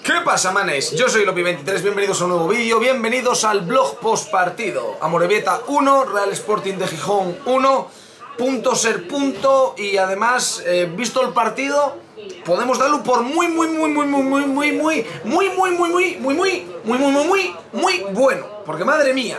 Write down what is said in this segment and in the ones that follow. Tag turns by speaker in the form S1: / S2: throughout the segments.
S1: ¿Qué pasa, manes? Yo soy Lopi23, bienvenidos a un nuevo vídeo, bienvenidos al blog post partido. Amorebieta 1, Real Sporting de Gijón 1, punto ser punto. Y además, visto el partido, podemos darlo por muy bueno. Porque madre mía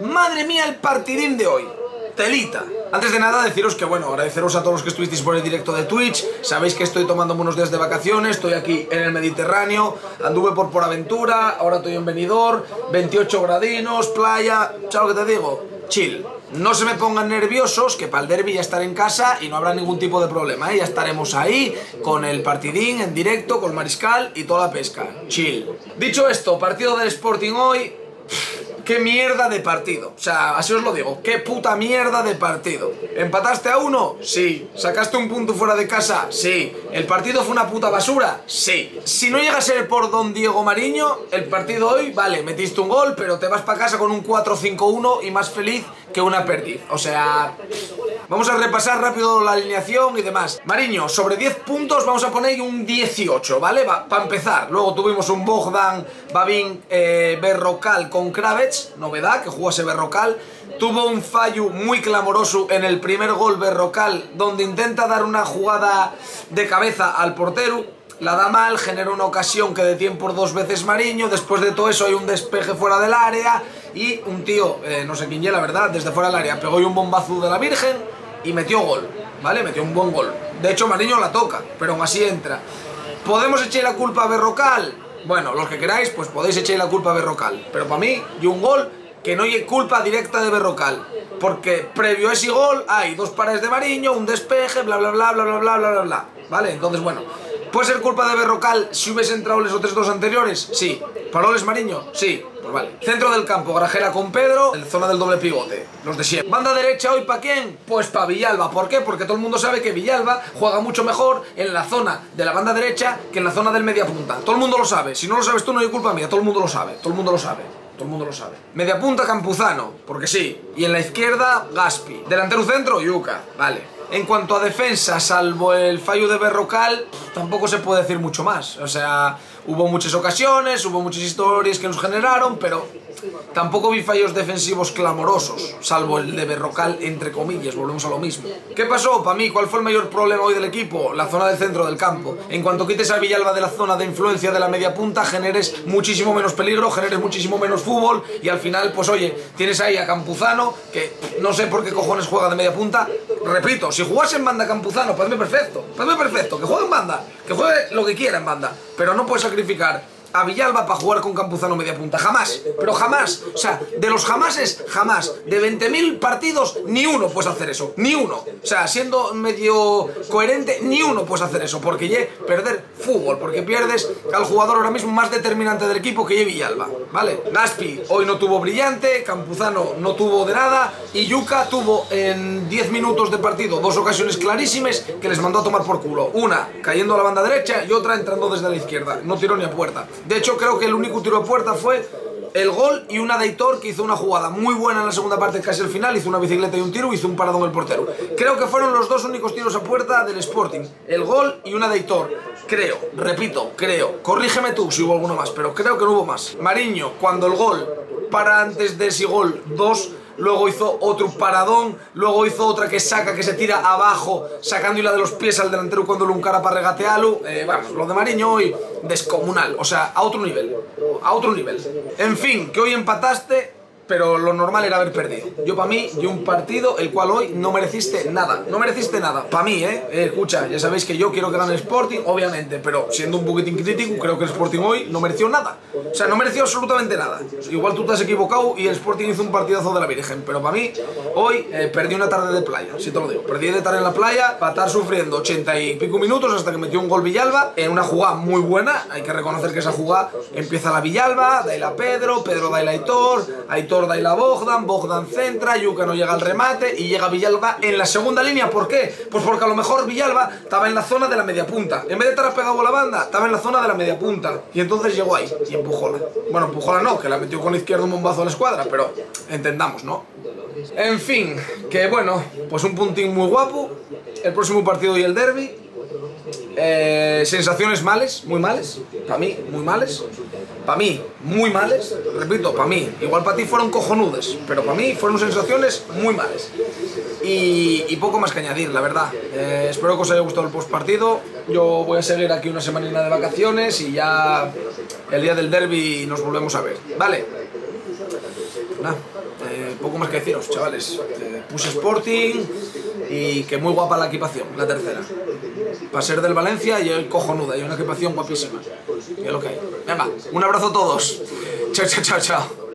S1: el partidín de hoy. Telita. Antes de nada deciros que bueno, agradeceros a todos los que estuvisteis por el directo de Twitch. Sabéis que estoy tomando unos días de vacaciones, estoy aquí en el Mediterráneo, anduve por Aventura, ahora estoy en Benidorm, 28 gradinos, playa, ¿sabes lo que te digo? Chill. No se me pongan nerviosos, que para el derbi ya estaré en casa y no habrá ningún tipo de problema, ¿eh? Ya estaremos ahí con el partidín en directo, con Mariscal y toda la pesca. Chill. Dicho esto, partido del Sporting hoy. ¡Qué mierda de partido! O sea, así os lo digo, ¡qué puta mierda de partido! ¿Empataste a 1? Sí. ¿Sacaste un punto fuera de casa? Sí. ¿El partido fue una puta basura? Sí. Si no llega a ser por don Diego Mariño, el partido hoy, vale, metiste un gol, pero te vas para casa con un 4-5-1 y más feliz que una perdiz. O sea, vamos a repasar rápido la alineación y demás. Mariño, sobre 10 puntos vamos a poner un 18, ¿vale? Para empezar. Luego tuvimos un Bogdan, Babín, Berrocal con Kravets, novedad, que jugase Berrocal. Tuvo un fallo muy clamoroso en el primer gol Berrocal, donde intenta dar una jugada de cabeza al portero. La da mal, genera una ocasión que detiene por 2 veces Mariño. Después de todo eso hay un despeje fuera del área y un tío, no sé quién ya la verdad, desde fuera del área pegó un bombazo de la Virgen y metió gol, ¿vale? Metió un buen gol. De hecho Mariño la toca, pero aún así entra. ¿Podemos echar la culpa a Berrocal? Bueno, los que queráis, pues podéis echar la culpa a Berrocal. Pero para mí, y un gol que no hay culpa directa de Berrocal. Porque previo a ese gol hay 2 pares de Mariño, un despeje, bla bla bla bla bla bla bla bla bla. ¿Vale? Entonces, bueno, ¿puede ser culpa de Berrocal si hubiese entrado los otros 2 anteriores? Sí. ¿Paroles Mariño? Sí. Pues vale. Centro del campo, Grajera con Pedro, en zona del doble pivote. Los de siempre. Banda derecha hoy, ¿para quién? Pues para Villalba. ¿Por qué? Porque todo el mundo sabe que Villalba juega mucho mejor en la zona de la banda derecha que en la zona del media punta. Todo el mundo lo sabe. Si no lo sabes tú, no hay culpa mía. Todo el mundo lo sabe. Todo el mundo lo sabe. Todo el mundo lo sabe. Media punta Campuzano, porque sí. Y en la izquierda, Gaspi. Delantero centro, Yuka. Vale. En cuanto a defensa, salvo el fallo de Berrocal, tampoco se puede decir mucho más. O sea, hubo muchas ocasiones, hubo muchas historias que nos generaron, pero tampoco vi fallos defensivos clamorosos, salvo el de Berrocal, entre comillas, volvemos a lo mismo. ¿Qué pasó? Para mí, ¿cuál fue el mayor problema hoy del equipo? La zona del centro del campo. En cuanto quites a Villalba de la zona de influencia de la media punta, generes muchísimo menos peligro, generes muchísimo menos fútbol y al final, pues oye, tienes ahí a Campuzano, que no sé por qué cojones juega de media punta. Repito, si jugase en banda Campuzano, padme perfecto, que juegue en banda, que juegue lo que quiera en banda, pero no puedes sacrificar a Villalba para jugar con Campuzano media punta, jamás, pero jamás, o sea, de los jamases, jamás, de 20.000 partidos, ni uno puedes hacer eso, ni uno, o sea, siendo medio coherente, ni uno puedes hacer eso, porque ya perder fútbol, porque pierdes al jugador ahora mismo más determinante del equipo que ya Villalba, ¿vale? Gaspi hoy no tuvo brillante, Campuzano no tuvo de nada, y Yuka tuvo en 10 minutos de partido 2 ocasiones clarísimas que les mandó a tomar por culo, una cayendo a la banda derecha y otra entrando desde la izquierda, no tiró ni a puerta. De hecho, creo que el único tiro a puerta fue el gol y una de Aitor, que hizo una jugada muy buena en la segunda parte, casi al final, hizo una bicicleta y un tiro, hizo un paradón el portero. Creo que fueron los 2 únicos tiros a puerta del Sporting, el gol y una de Aitor. Creo, repito, creo. Corrígeme tú si hubo alguno más, pero creo que no hubo más. Mariño, cuando el gol para antes de ese gol 2, luego hizo otro paradón, luego hizo otra que saca, que se tira abajo, sacando hila de los pies al delantero cuando lo encara para regatearlo. Vamos, lo de Mariño hoy, descomunal, o sea, a otro nivel, a otro nivel. En fin, que hoy empataste, pero lo normal era haber perdido. Yo para mí, y un partido el cual hoy no mereciste nada, no mereciste nada. Para mí, escucha, ya sabéis que yo quiero que gane el Sporting, obviamente, pero siendo un poquitín crítico, creo que el Sporting hoy no mereció nada. O sea, no mereció absolutamente nada. Igual tú te has equivocado y el Sporting hizo un partidazo de la Virgen, pero para mí, hoy perdí una tarde de playa, si te lo digo. Perdí de tarde en la playa para estar sufriendo 80 y pico minutos hasta que metió un gol Villalba, en una jugada muy buena. Hay que reconocer que esa jugada empieza la Villalba, da a Pedro, Pedro da a Aitor, Aitor da a Bogdan, Bogdan centra, Yuka no llega al remate y llega Villalba en la segunda línea. ¿Por qué? Pues porque a lo mejor Villalba estaba en la zona de la media punta. En vez de estar pegado a la banda, estaba en la zona de la media punta. Y entonces llegó ahí y empujóla. Bueno, empujóla no, que la metió con la izquierda un bombazo a la escuadra, pero entendamos, ¿no? En fin, que bueno, pues un puntín muy guapo. El próximo partido y el derbi. Sensaciones males, muy males. Para mí, muy males. Para mí, muy males. Repito, para mí. Igual para ti fueron cojonudes, pero para mí fueron sensaciones muy males. Y poco más que añadir, la verdad. Espero que os haya gustado el postpartido. Yo voy a seguir aquí una semanina de vacaciones y ya el día del derbi nos volvemos a ver. Vale. Nada, poco más que deciros, chavales. Puse Sporting y que muy guapa la equipación, la tercera. Para ser del Valencia y el cojonuda, y una equipación guapísima. Y es lo que hay. Venga, un abrazo a todos. Chao, chao, chao, chao.